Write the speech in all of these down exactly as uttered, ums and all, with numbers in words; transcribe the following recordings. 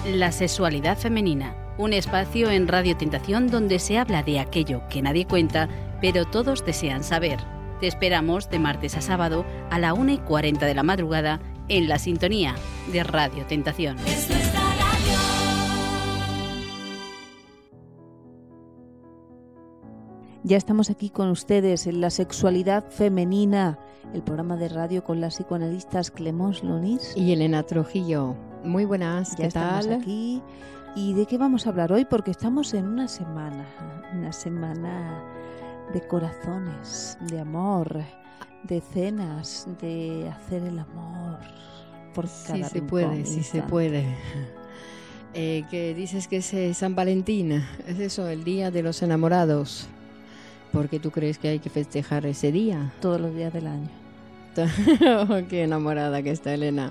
La sexualidad femenina, un espacio en Radio Tentación donde se habla de aquello que nadie cuenta, pero todos desean saber. Te esperamos de martes a sábado a la una y cuarenta de la madrugada en la sintonía de Radio Tentación. Ya estamos aquí con ustedes en La Sexualidad Femenina, el programa de radio con las psicoanalistas Clemence Lonís y Elena Trujillo. Muy buenas, ¿qué ya tal? Estamos aquí. ¿Y de qué vamos a hablar hoy? Porque estamos en una semana, una semana de corazones, de amor, de cenas, de hacer el amor por cada Sí se rincón, puede, sí se puede. Eh, que dices que es eh, San Valentín, es eso, el día de los enamorados. ¿Por qué tú crees que hay que festejar ese día? Todos los días del año. Oh, qué enamorada que está Elena.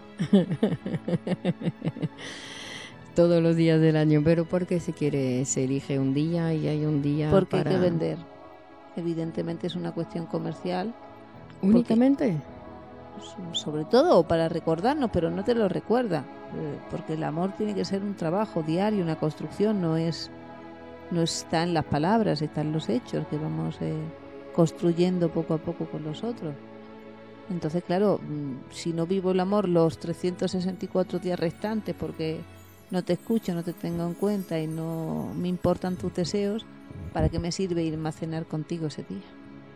Todos los días del año. Pero ¿por qué se quiere, se elige un día y hay un día Porque para... hay que vender. Evidentemente es una cuestión comercial. ¿Únicamente? Porque, sobre todo para recordarnos, pero no te lo recuerda. Porque el amor tiene que ser un trabajo diario, una construcción, no es... No está en las palabras, está en los hechos que vamos eh, construyendo poco a poco con los otros. Entonces, claro, si no vivo el amor los trescientos sesenta y cuatro días restantes porque no te escucho, no te tengo en cuenta y no me importan tus deseos, ¿para qué me sirve irme a cenar contigo ese día?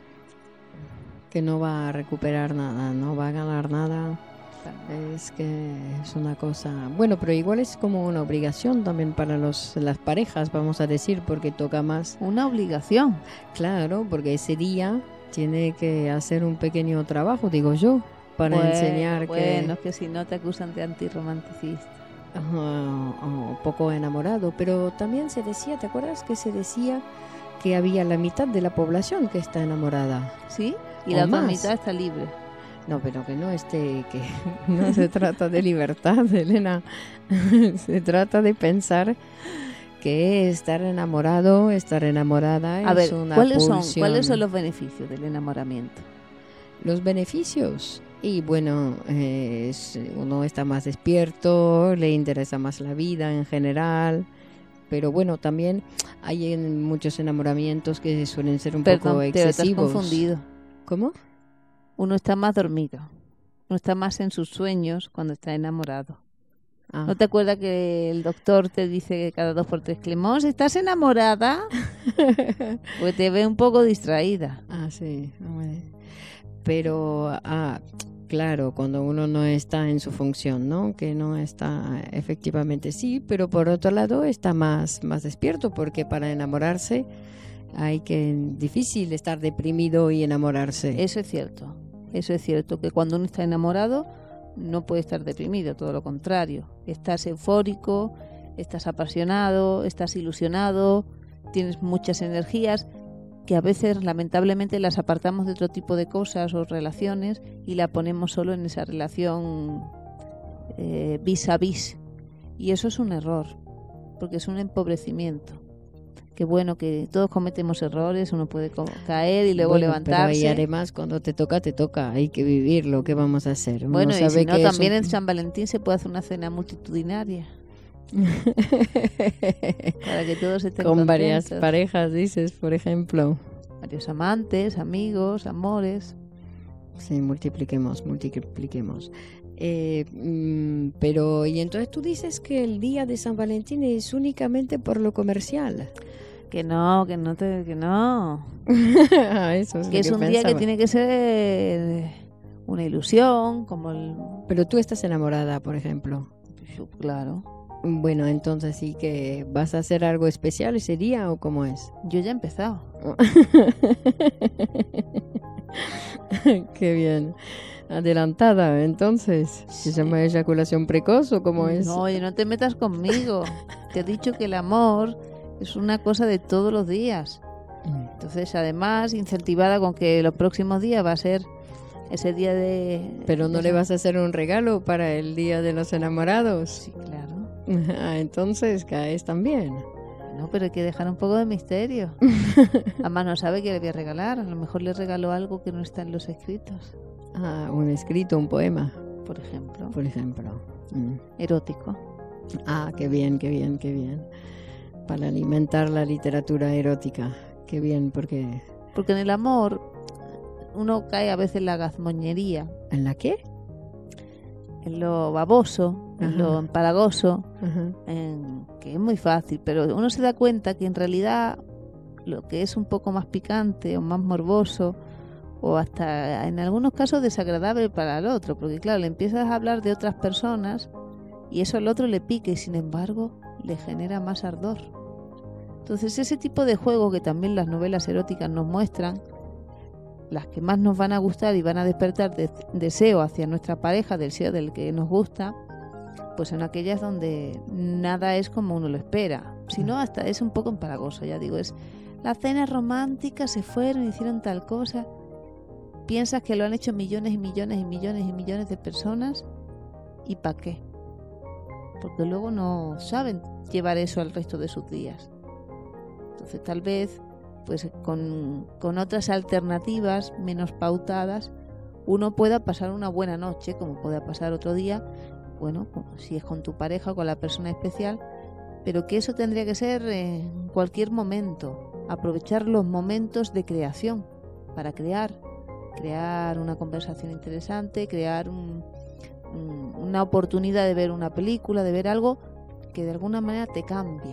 Que no va a recuperar nada, no va a ganar nada. Es que es una cosa... Bueno, pero igual es como una obligación también para los las parejas, vamos a decir, porque toca más... Una obligación. Claro, porque ese día tiene que hacer un pequeño trabajo, digo yo, para bueno, enseñar bueno, que... Bueno, es que si no te acusan de antirromanticista. Uh, uh, poco enamorado, pero también se decía, ¿te acuerdas que se decía que había la mitad de la población que está enamorada? ¿Sí? Y o la otra más. mitad está libre. No, pero que no esté, que no se trata de libertad, Elena. Se trata de pensar que estar enamorado, estar enamorada a es ver, una ¿cuáles pulsión. son, ¿cuáles son los beneficios del enamoramiento? Los beneficios. Y bueno, eh, es, uno está más despierto, le interesa más la vida en general. Pero bueno, también hay en muchos enamoramientos que suelen ser un Perdón, poco excesivos. Te estás confundido. ¿Cómo? Uno está más dormido. Uno está más en sus sueños cuando está enamorado. Ah. ¿No te acuerdas que el doctor te dice cada dos por tres, Clemence, ¿estás enamorada? Pues te ve un poco distraída. Ah, sí. Pero, ah, claro, cuando uno no está en su función, ¿no? Que no está, efectivamente sí, pero por otro lado está más, más despierto, porque para enamorarse hay que, difícil estar deprimido y enamorarse. Eso es cierto. Eso es cierto, que cuando uno está enamorado no puede estar deprimido, todo lo contrario. Estás eufórico, estás apasionado, estás ilusionado, tienes muchas energías que a veces lamentablemente las apartamos de otro tipo de cosas o relaciones y la ponemos solo en esa relación eh, vis a vis. Y eso es un error, porque es un empobrecimiento. Que bueno, que todos cometemos errores, uno puede caer y luego bueno, levantarse. Pero y además cuando te toca, te toca, hay que vivirlo, ¿qué vamos a hacer? Uno bueno, sabe y si no, que también un... en San Valentín se puede hacer una cena multitudinaria. Para que todos estén con contentos. Varias parejas, dices, por ejemplo. Varios amantes, amigos, amores. Sí, multipliquemos, multipliquemos. Eh, mm, pero, y entonces tú dices que el día de San Valentín es únicamente por lo comercial. Que no, que no, te, que no. Eso es que lo es que un pensaba. día que tiene que ser una ilusión, como el... Pero tú estás enamorada, por ejemplo. Claro. Bueno, entonces sí que vas a hacer algo especial ese día, ¿o cómo es? Yo ya he empezado. Qué bien. Adelantada, entonces. ¿Se llama eyaculación precoz o cómo es? No, oye, no te metas conmigo. Te he dicho que el amor es una cosa de todos los días. Entonces, además, incentivada con que los próximos días va a ser ese día de... Pero no le vas a hacer un regalo para el día de los enamorados. Sí, claro. Ah, entonces caes también. No, pero hay que dejar un poco de misterio. Además no sabe qué le voy a regalar. A lo mejor le regaló algo que no está en los escritos. Ah, un escrito, un poema. Por ejemplo. Por ejemplo. Mm. Erótico. Ah, qué bien, qué bien, qué bien. Para alimentar la literatura erótica. Qué bien, porque... Porque en el amor uno cae a veces en la gazmoñería. ¿En la qué? En lo baboso, Ajá. en lo empalagoso, Ajá. en, que es muy fácil, pero uno se da cuenta que en realidad lo que es un poco más picante o más morboso o hasta en algunos casos desagradable para el otro, porque claro, le empiezas a hablar de otras personas y eso al otro le pica y sin embargo le genera más ardor. Entonces ese tipo de juego que también las novelas eróticas nos muestran, las que más nos van a gustar y van a despertar de- deseo hacia nuestra pareja, deseo del que nos gusta, pues son aquellas donde nada es como uno lo espera, sino hasta es un poco empalagoso, ya digo, es la cena romántica, se fueron, hicieron tal cosa, piensas que lo han hecho millones y millones y millones y millones de personas y ¿para qué? Porque luego no saben llevar eso al resto de sus días. Entonces tal vez pues con, con otras alternativas menos pautadas uno pueda pasar una buena noche, como pueda pasar otro día, bueno, si es con tu pareja o con la persona especial, pero que eso tendría que ser en cualquier momento, aprovechar los momentos de creación para crear, crear una conversación interesante, crear un, un, una oportunidad de ver una película, de ver algo que de alguna manera te cambie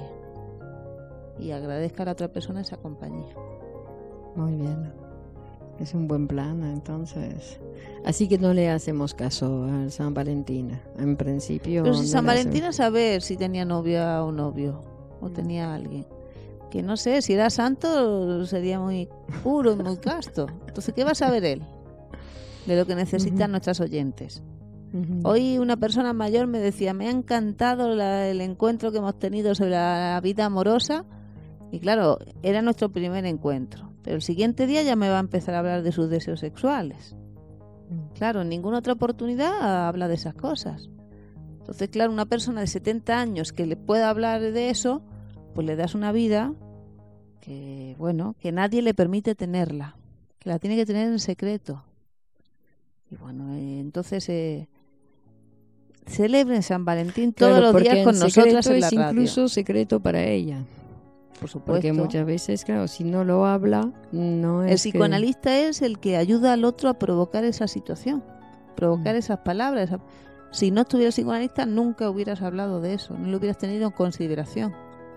y agradezca a la otra persona esa compañía. Muy bien. Es un buen plan, entonces. Así que no le hacemos caso al San Valentín, en principio. Pero si no San le Valentín hacemos- a saber si tenía novia o novio, o tenía alguien. Que no sé, si era santo sería muy puro y muy casto. Entonces, ¿qué va a saber él de lo que necesitan Ujú. nuestras oyentes? Ujú. Hoy una persona mayor me decía, me ha encantado la- el encuentro que hemos tenido sobre la vida amorosa. Y claro, era nuestro primer encuentro. Pero el siguiente día ya me va a empezar a hablar de sus deseos sexuales. Claro, en ninguna otra oportunidad habla de esas cosas. Entonces, claro, una persona de setenta años que le pueda hablar de eso, pues le das una vida que, bueno, que nadie le permite tenerla, que la tiene que tener en secreto. Y bueno, eh, entonces eh, celebren San Valentín todos Claro, los porque días con en nosotras secreto en la es radio. incluso secreto para ella. Por supuesto. Porque muchas veces, claro, si no lo habla, no es El que- psicoanalista es el que ayuda al otro a provocar esa situación, provocar Mm. esas palabras. esa- Si no estuviera el psicoanalista, nunca hubieras hablado de eso, no lo hubieras tenido en consideración.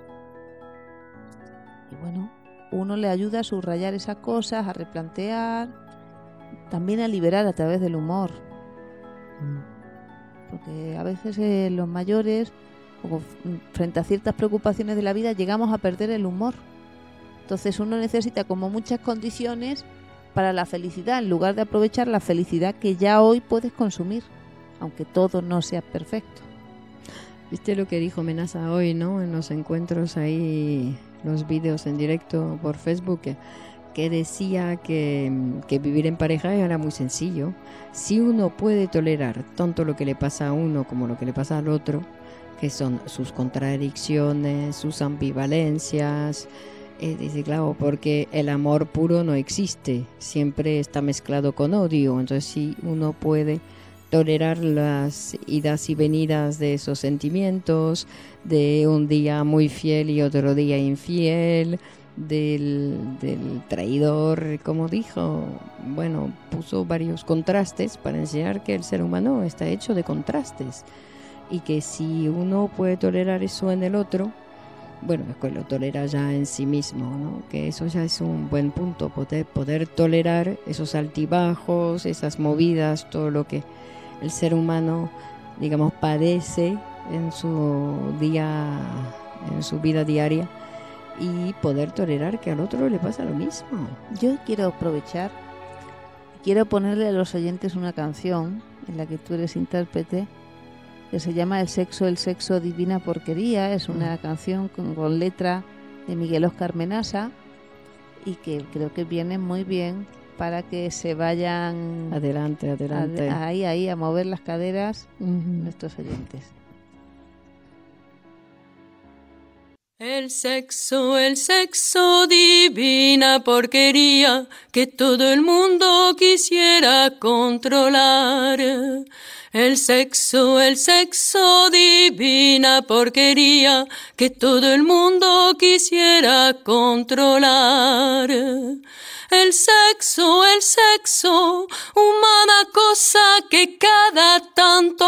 Y bueno, uno le ayuda a subrayar esas cosas, a replantear, también a liberar a través del humor. Porque a veces eh, los mayores, o f- frente a ciertas preocupaciones de la vida, llegamos a perder el humor. Entonces uno necesita como muchas condiciones para la felicidad, en lugar de aprovechar la felicidad que ya hoy puedes consumir, aunque todo no sea perfecto. ¿Viste lo que dijo Menaza hoy, no? En los encuentros ahí, los vídeos en directo por Facebook, que, que decía que, que vivir en pareja era muy sencillo. Si uno puede tolerar tanto lo que le pasa a uno como lo que le pasa al otro, que son sus contradicciones, sus ambivalencias, eh, dice, claro, porque el amor puro no existe, siempre está mezclado con odio. Entonces, si uno puede tolerar las idas y venidas de esos sentimientos, de un día muy fiel y otro día infiel, del, del traidor, como dijo, bueno, puso varios contrastes para enseñar que el ser humano está hecho de contrastes y que si uno puede tolerar eso en el otro, bueno, es que lo tolera ya en sí mismo, ¿no? Que eso ya es un buen punto, poder, poder tolerar esos altibajos, esas movidas, todo lo que el ser humano, digamos, padece en su día, en su vida diaria, y poder tolerar que al otro le pasa lo mismo. Yo quiero aprovechar, quiero ponerle a los oyentes una canción en la que tú eres intérprete, que se llama El sexo, el sexo, divina porquería. Es una Mm. canción con, con letra de Miguel Óscar Menasa y que creo que viene muy bien para que se vayan Adelante, adelante. a- ahí, ahí a mover las caderas Ujú. nuestros oyentes. El sexo, el sexo, divina porquería que todo el mundo quisiera controlar. El sexo, el sexo, divina porquería que todo el mundo quisiera controlar. El sexo, el sexo, humana cosa que cada tanto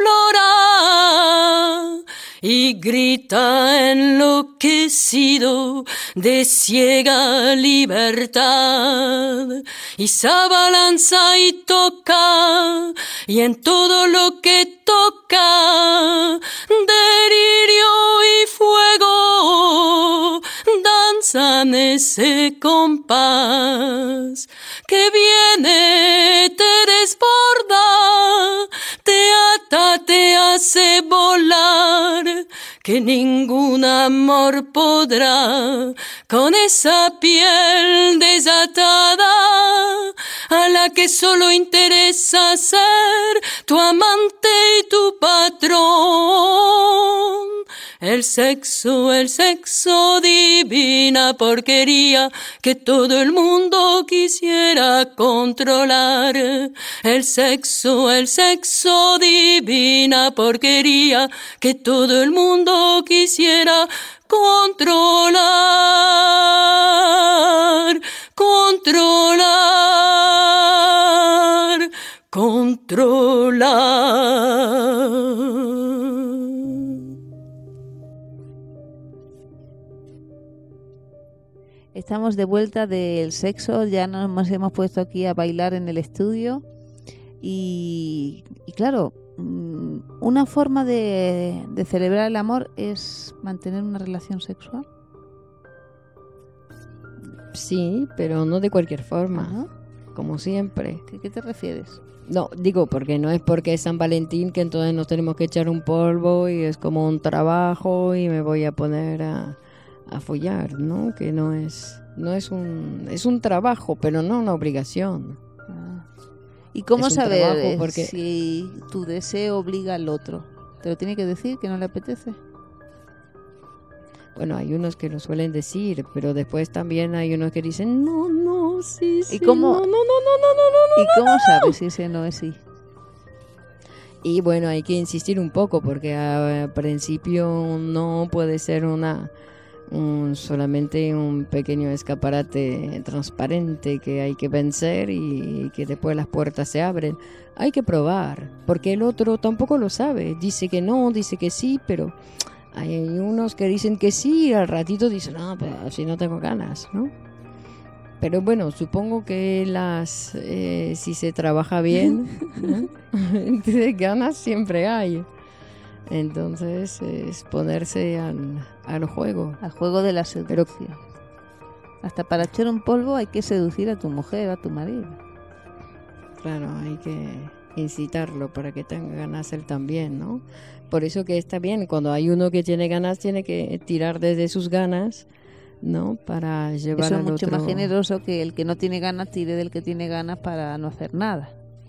aflora y grita enloquecido de ciega libertad, y se abalanza y toca, y en todo lo que toca, delirio y fuego, danzan ese compás que viene, te desborda, te ata, te hace volar, que ningún amor podrá con esa piel desatada a la que solo interesa ser tu amante y tu patrón. El sexo, el sexo, divina porquería que todo el mundo quisiera controlar. El sexo, el sexo, divina porquería que todo el mundo quisiera controlar, controlar, controlar. Estamos de vuelta del sexo, ya nos hemos puesto aquí a bailar en el estudio y, y claro, una forma de, de celebrar el amor es mantener una relación sexual. Sí, pero no de cualquier forma, Ajá. Como siempre. ¿Qué, ¿Qué te refieres? No, digo, porque no es porque es San Valentín que entonces nos tenemos que echar un polvo y es como un trabajo y me voy a poner a... a follar, ¿no? Que no es no es un es un trabajo, pero no una obligación. Ah. ¿Y cómo Es un saber trabajo porque... si tu deseo obliga al otro? ¿Te lo tiene que decir que no le apetece? Bueno, hay unos que lo suelen decir, pero después también hay unos que dicen no, no, sí, sí, ¿Y cómo, no, no, no, no, no, no, no, ¿y cómo no, sabes si ese no es sí? Y bueno, hay que insistir un poco porque al principio no puede ser una un, solamente un pequeño escaparate transparente que hay que vencer y que después las puertas se abren. Hay que probar, porque el otro tampoco lo sabe. Dice que no, dice que sí, pero hay unos que dicen que sí y al ratito dicen, no, pues así no tengo ganas, ¿no? Pero bueno, supongo que las eh, si se trabaja bien, ¿no? Ganas siempre hay. Entonces es ponerse al, al juego. Al juego de la seducción. Pero, hasta para echar un polvo hay que seducir a tu mujer, a tu marido. Claro, hay que incitarlo para que tenga ganas él también, ¿no? Por eso que está bien, cuando hay uno que tiene ganas, tiene que tirar desde sus ganas, ¿no? Para llevar Eso al es mucho otro... más generoso que el que no tiene ganas tire del que tiene ganas para no hacer nada.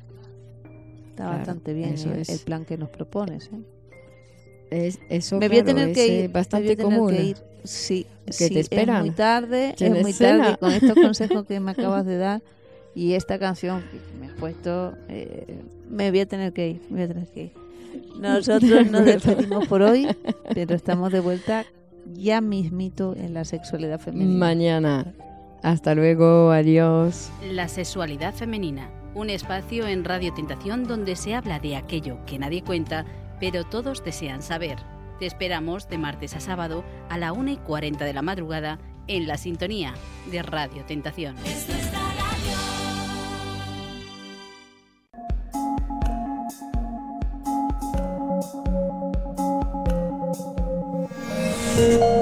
Está Claro, bastante bien eso el, es. el plan que nos propones, ¿eh? Es, eso, me voy claro, a tener que ir, bastante me voy a tener común. que ir. Sí, que sí, te esperan. Es muy tarde, es ¿Tienes muy cena? tarde con estos consejos que me acabas de dar y esta canción que me has puesto, eh, me voy a tener que ir, me voy a tener que ir. Nosotros nos despedimos por hoy, pero estamos de vuelta ya mismito en la sexualidad femenina. Mañana. Hasta luego, adiós. La sexualidad femenina, un espacio en Radio Tentación donde se habla de aquello que nadie cuenta, pero todos desean saber. Te esperamos de martes a sábado a la una y cuarenta de la madrugada en la sintonía de Radio Tentación. Thank you.